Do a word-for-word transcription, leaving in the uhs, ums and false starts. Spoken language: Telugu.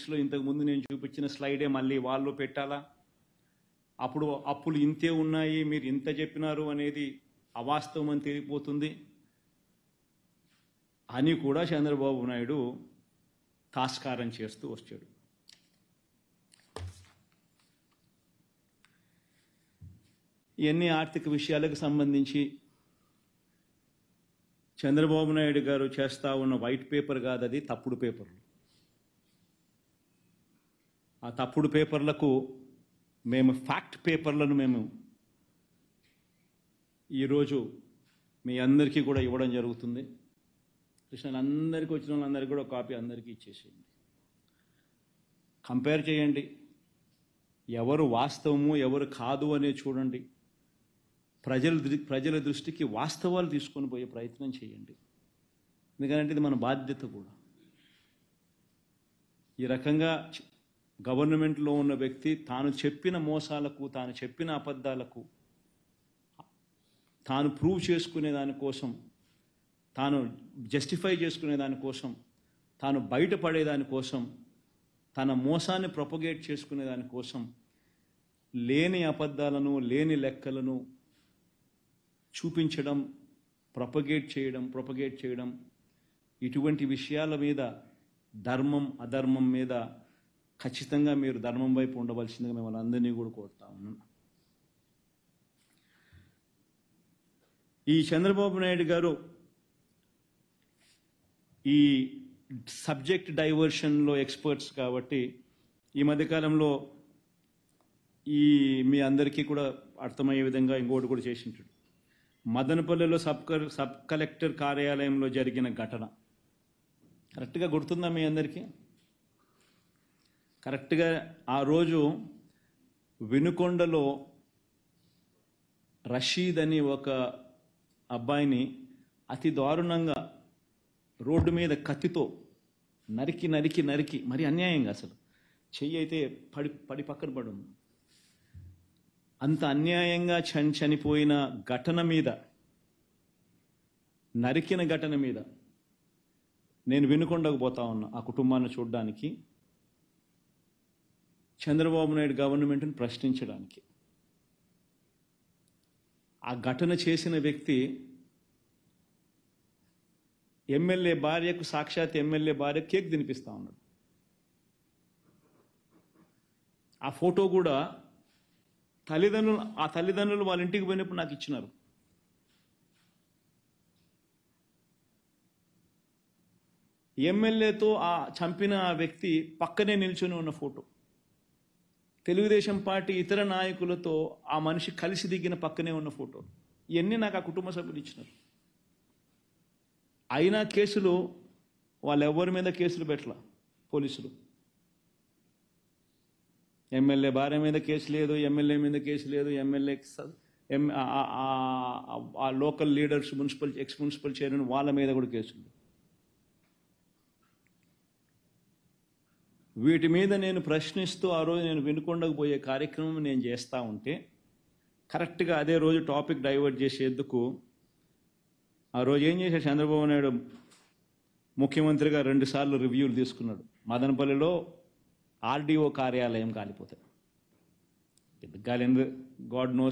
సిక్స్లో ఇంతకుముందు నేను చూపించిన స్లైడే మళ్ళీ వాళ్ళు పెట్టాలా? అప్పుడు అప్పులు ఇంతే ఉన్నాయి, మీరు ఇంత చెప్పినారు అనేది అవాస్తవం అని తెలిసిపోతుంది అని కూడా చంద్రబాబు నాయుడు తాస్కారం చేస్తూ వచ్చాడు. ఇవన్నీ ఆర్థిక విషయాలకు సంబంధించి చంద్రబాబు నాయుడు గారు చేస్తూ ఉన్న వైట్ పేపర్ కాదు, అది తప్పుడు పేపర్లు. ఆ తప్పుడు పేపర్లకు మేము ఫ్యాక్ట్ పేపర్లను మేము ఈరోజు మీ అందరికీ కూడా ఇవ్వడం జరుగుతుంది. కృష్ణ అందరికీ వచ్చిన వాళ్ళందరికీ కూడా కాపీ అందరికీ ఇచ్చేసేయండి. కంపేర్ చేయండి, ఎవరు వాస్తవము ఎవరు కాదు అనేది చూడండి. ప్రజల ప్రజల దృష్టికి వాస్తవాలు తీసుకొని పోయే ప్రయత్నం చేయండి. ఎందుకంటే ఇది మన బాధ్యత కూడా. ఈ రకంగా గవర్నమెంట్లో ఉన్న వ్యక్తి తాను చెప్పిన మోసాలకు, తాను చెప్పిన అబద్ధాలకు తాను ప్రూవ్ చేసుకునే దానికోసం, తాను జస్టిఫై చేసుకునే దానికోసం, తాను బయటపడేదానికోసం, తన మోసాన్ని ప్రొపగేట్ చేసుకునే దానికోసం లేని అబద్ధాలను, లేని లెక్కలను చూపించడం, ప్రొపగేట్ చేయడం ప్రొపగేట్ చేయడం ఇటువంటి విషయాల మీద, ధర్మం అధర్మం మీద ఖచ్చితంగా మీరు ధర్మం వైపు ఉండవలసిందిగా మిమ్మల్ని అందరినీ కూడా కోరుతా ఉన్నాను. ఈ చంద్రబాబు నాయుడు గారు ఈ సబ్జెక్ట్ డైవర్షన్లో ఎక్స్పర్ట్స్ కాబట్టి ఈ మధ్యకాలంలో ఈ మీ అందరికీ కూడా అర్థమయ్యే విధంగా ఇంకోటి కూడా చేసి ఉంటాడు. మదనపల్లిలో సబ్ సబ్ కలెక్టర్ కార్యాలయంలో జరిగిన ఘటన కరెక్ట్గా గుర్తుందా మీ అందరికీ? కరెక్ట్గా ఆ రోజు వినుకొండలో రషీద్ అని ఒక అబ్బాయిని అతి దారుణంగా రోడ్డు మీద కత్తితో నరికి నరికి నరికి మరి అన్యాయంగా, అసలు చెయ్యి అయితే పడి పడి పక్కన పడు, అంత అన్యాయంగా చని చనిపోయిన ఘటన మీద, నరికిన ఘటన మీద నేను వినుకొండకు పోతా ఉన్నా ఆ కుటుంబాన్ని చూడడానికి, చంద్రబాబు నాయుడు గవర్నమెంట్ని ప్రశ్నించడానికి. ఆ ఘటన చేసిన వ్యక్తి ఎమ్మెల్యే భార్యకు, సాక్షాత్ ఎమ్మెల్యే భార్య కేక్ తినిపిస్తా ఉన్నాడు. ఆ ఫోటో కూడా తల్లిదండ్రులు ఆ తల్లిదండ్రులు వాళ్ళ ఇంటికి పోయినప్పుడు నాకు ఇచ్చినారు. ఎమ్మెల్యేతో ఆ చంపిన ఆ వ్యక్తి పక్కనే నిల్చొని ఉన్న ఫోటో, తెలుగుదేశం పార్టీ ఇతర నాయకులతో ఆ మనిషి కలిసి దిగిన పక్కనే ఉన్న ఫోటో, ఇవన్నీ నాకు ఆ కుటుంబ సభ్యులు ఇచ్చినారు. అయినా కేసులు వాళ్ళు ఎవరి మీద కేసులు పెట్టలా పోలీసులు. ఎమ్మెల్యే భార్య మీద కేసు లేదు, ఎమ్మెల్యే మీద కేసు లేదు, ఎమ్మెల్యే ఆ local leaders, municipal ex municipal chairman వాళ్ళ మీద కూడా కేసులు. వీటి మీద నేను ప్రశ్నిస్తూ ఆ రోజు నేను వినుకొండకు పోయే కార్యక్రమం నేను చేస్తూ ఉంటే కరెక్ట్గా అదే రోజు టాపిక్ డైవర్ట్ చేసేందుకు ఆ రోజు ఏం చేశాడు చంద్రబాబు నాయుడు ముఖ్యమంత్రిగా రెండుసార్లు రివ్యూలు తీసుకున్నాడు. మదనపల్లిలో ఆర్డీఓ కార్యాలయం కాలిపోతాయి. ఎందుకు కాలింది గాడ్ నోస్.